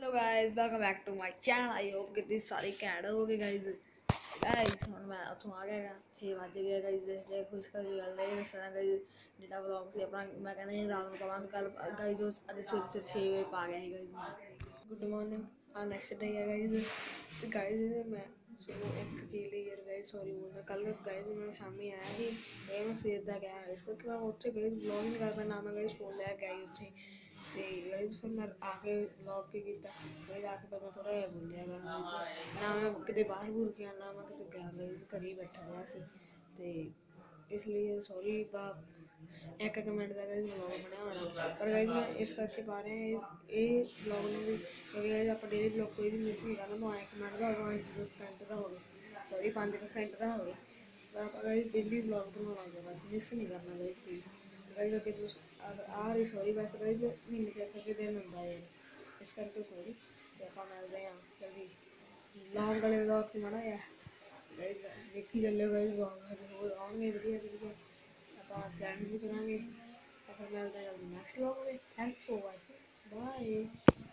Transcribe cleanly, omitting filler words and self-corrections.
Hello guys welcome back to my channel. I hope कितनी सारी canned हो गई गाइस ਹੁਣ ਮੈਂ ਉੱਥੋਂ ਆ ਗਿਆ 6 ਵਜ ਗਏ गाइस ਜੇ ਖੁਸ਼ ਕਰ ਗੱਲ ਇਹ ਦੱਸਣਾ गाइस ਜਿਹੜਾ ਵਲੌਗ ਸੀ ਆਪਣਾ ਮੈਂ ਕਹਿੰਦਾ ਨਹੀਂ ਰਾਤ ਨੂੰ ਕਰਾਂਗੇ ਕੱਲ गाइस ਉਸ ਅੱਜ ਸਵੇਰੇ 6 ਵਜੇ ਪਾ ਗਿਆ ਸੀ गाइस ਮੈਂ ਗੁੱਡ ਮਾਰਨਿੰਗ ਆ ਨੈਕਸਟ ਡੇ ਹੈ गाइस ਤੇ गाइस मैं सुनो एक चीज यार गाइस सॉरी बोलना कल गाइस मैं शामी आया ही मैं सवेर दा गया इस करके मैं ਉੱਥੇ गाइस व्लॉग नहीं कर पाया ना मैं गाइस फोन ले गया ਉੱਥੇ ਤੇ गाइस फिर मैं आके व्लॉग के ਕੀਤਾ ਫਿਰ ਆ ਕੇ ਪਰ ਮੈਂ ਥੋੜਾ ਜਿਹਾ ਬੋਲਿਆ ਨਾ ਮੈਂ ਕਿਤੇ ਬਾਹਰ ਬੂਰ ਗਿਆ ਨਾ ਮੈਂ ਕਿਤੇ ਗਿਆ गाइस ਘਰ ਹੀ ਬੈਠਾ ਰਿਹਾ ਸੀ ਤੇ ਇਸ ਲਈ सॉरी एक मिनट का गाइस व्लॉग बनाया होना पर गाइस मैं इस करके पा रहे हैं ये व्लॉग में भी क्योंकि गाइस आप डेली व्लॉग कोई भी मिस नहीं करना तो 1 मिनट का होगा 0 सेकंड का होगा सॉरी 5 सेकंड का होगा पर आप गाइस डेली व्लॉग बनाना है बस मिस नहीं करना गाइस कोई गाइस अगर जो आ रही सॉरी वैसे गाइस महीने के के दिन होता है इस करके सॉरी तो आप मिलते हैं जल्दी लॉन्ग वाले व्लॉग से मना है गाइस देखी चलो गाइस व्लॉग आउंगे वीडियो आप चैनल भी कराएंगे तो फिर मिलते हैं नेक्स्ट व्लॉग में। Thanks for watching bye.